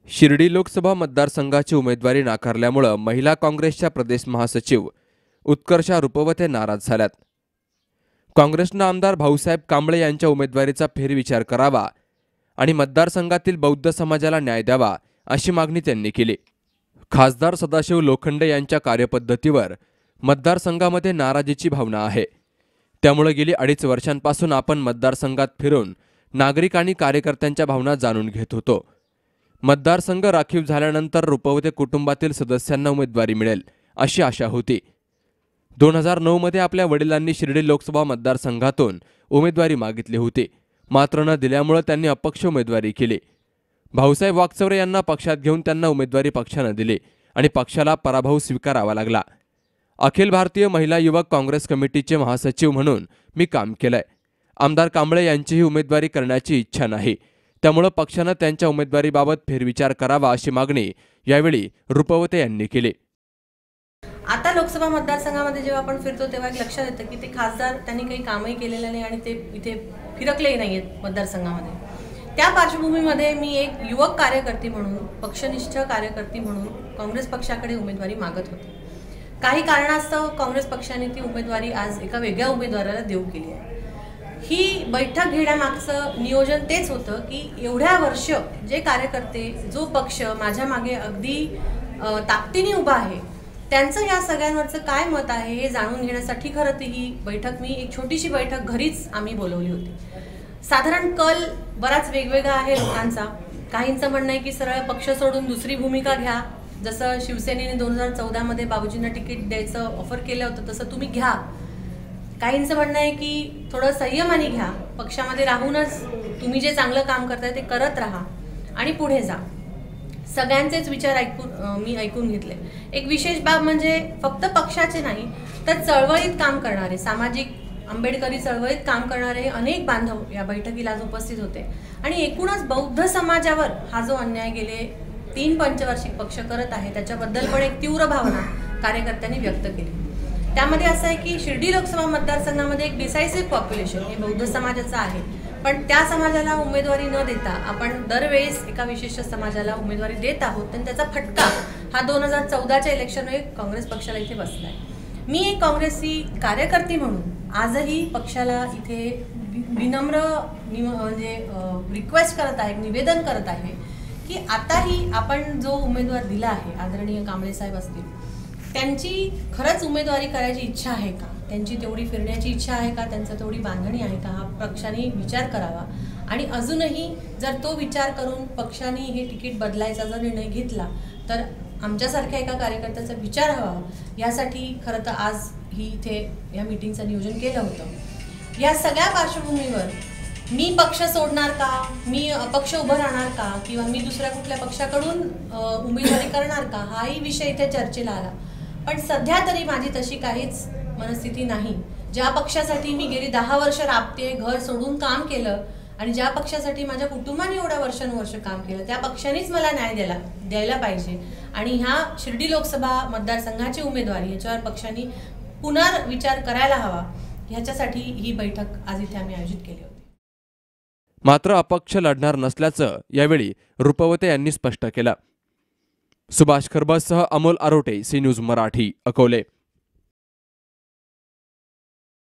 शिर्डी लोकसभा मतदारसंघाची उमेदवारी नाकारल्यामुळे महिला काँग्रेसच्या प्रदेश महासचिव उत्कर्षा रुपवते नाराज झाल्यात। काँग्रेसनं आमदार भाऊसाहेब कांबळे यांच्या उमेदवारीचा फेरविचार करावा आणि मतदारसंघातील बौद्ध समाजाला न्याय द्यावा अशी मागणी त्यांनी केली। खासदार सदाशिव लोखंडे यांच्या कार्यपद्धतीवर मतदारसंघामध्ये नाराजीची भावना आहे। त्यामुळे गेली 2.5 वर्षांपासून आपण मतदारसंघात फिरून नागरिक आणि कार्यकर्त्यांच्या भावना जाणून घेत होतो। मतदारसंघ राखीव झाल्यानंतर रुपवते कुटुंबातील सदस्यांना उमेदवारी मिळेल अशी आशा होती। 2009 मध्ये आपल्या वडिलांनी शिर्डी लोकसभा मतदारसंघातून उमेदवारी मागितली होती, मात्र न दिल्यामुळे त्यांनी अपक्ष उमेदवारी केली। भाऊसाहेब वागचौरे यांना पक्षात घेऊन त्यांना उमेदवारी पक्षाने दिली आणि पक्षाला पराभव स्वीकारावा लागला। अखिल भारतीय महिला युवक काँग्रेस कमिटीचे महासचिव म्हणून मी काम केलंय। आमदार कांबळे यांचीही उमेदवारी करण्याची इच्छा नाही, त्यामुळे पक्षाने त्यांच्या उमेदवारीबाबत फेरविचार करावा अशी मागणी यावेळी रुपवते यांनी केली। आता लोकसभा मतदारसंघामध्ये जेव्हा आपण फिरतो तेव्हा एक लक्षात येतं की ते खासदार त्यांनी काही कामही केलेले नाही आणि ते इथे फिरकलेही नाहीयेत मतदारसंघामध्ये। त्या पार्श्वभूमीमध्ये मी एक युवक कार्यकर्ती म्हणून, पक्षनिष्ठ कार्यकर्ती म्हणून काँग्रेस पक्षाकडे उमेदवारी मागत होते। काही कारणास्तव काँग्रेस पक्षाने ती उमेदवारी आज एका वेगळ्या उमेदवाराला देऊ केली आहे। ही बैठक घेण्यामागचं नियोजन तेच होतं की एवढ्या वर्ष जे कार्यकर्ते, जो पक्ष माझ्या मागे अगदी ताकदीने उभा आहे, त्यांचं या सगळ्यांवरचं काय मत आहे हे जाणून घेण्यासाठी खरं तर ही बैठक, मी एक छोटीशी बैठक घरीच आम्ही बोलवली होती। साधारण कल बराच वेगवेगळा आहे लोकांचा। काहींचं म्हणणं आहे की सरळ पक्ष सोडून दुसरी भूमिका घ्या, जसं शिवसेनेने 2014 मध्ये बाबूजींना तिकीट द्यायचं ऑफर केलं होतं तसं तुम्ही घ्या। काहींचं म्हणणं आहे की थोडं संयमाने घ्या, पक्षामध्ये राहूनच तुम्ही जे चांगलं काम करताय ते करत राहा आणि पुढे जा। सगळ्यांचेच विचार मी ऐकून घेतले। एक विशेष बाब म्हणजे फक्त पक्षाचे नाही तर चळवळीत काम करणारे, सामाजिक आंबेडकरी चळवळीत काम करणारे अनेक बांधव या बैठकीला आज उपस्थित होते आणि एकूणच बौद्ध समाजावर हा जो अन्याय गेले 3 पंचवार्षिक पक्ष करत आहे त्याच्याबद्दल पण एक तीव्र भावना कार्यकर्त्यांनी व्यक्त केली। त्यामध्ये असं आहे की शिर्डी लोकसभा मतदारसंघामध्ये एक डिसायसिव्ह पॉप्युलेशन हे बौद्ध समाजाचं आहे, पण त्या समाजाला उमेदवारी न देता आपण दरवेळेस एका विशिष्ट समाजाला उमेदवारी देत आहोत आणि त्याचा फटका हा 2014च्या इलेक्शनमध्ये काँग्रेस पक्षाला इथे बसलाय। मी एक काँग्रेसी कार्यकर्ती म्हणून आजही पक्षाला इथे विनम्र म्हणजे रिक्वेस्ट करत आहे, निवेदन करत आहे की आताही आपण जो उमेदवार दिला आहे, आदरणीय कांबळे साहेब असतील, त्यांची खरंच उमेदवारी करायची इच्छा आहे का, त्यांची तेवढी फिरण्याची इच्छा आहे का, त्यांचं तेवढी बांधणी आहे का, हा पक्षाने विचार करावा। आणि अजूनही जर तो विचार करून पक्षाने हे तिकीट बदलायचा जर निर्णय घेतला तर आमच्यासारख्या एका कार्यकर्त्याचा विचार हवा, यासाठी खरं तर आज ही इथे या मीटिंगचं नियोजन केलं होतं। या सगळ्या पार्श्वभूमीवर मी पक्ष सोडणार का, मी अपक्ष उभं राहणार का, किंवा मी दुसऱ्या कुठल्या पक्षाकडून उमेदवारी करणार का, हाही विषय इथे चर्चेला आला। पण सध्या तरी माझी तशी काहीच मनस्थिती नाही। ज्या पक्षासाठी मी गेली 10 वर्ष राबते, घर सोडून काम केलं आणि ज्या पक्षासाठी माझ्या कुटुंबाने एवढ्या वर्षानुवर्ष काम केलं, त्या पक्षानेच मला न्याय द्यायला पाहिजे आणि ह्या शिर्डी लोकसभा मतदारसंघाची उमेदवारी याच्यावर पक्षाने पुनर्विचार करायला हवा, ह्याच्यासाठी ही बैठक आज इथे आम्ही आयोजित केली होती। मात्र अपक्ष लढणार नसल्याचं यावेळी रुपवते यांनी स्पष्ट केलं। सुभाष खरबससह अमोल आरोटे, सी न्यूज मराठी, अकोले।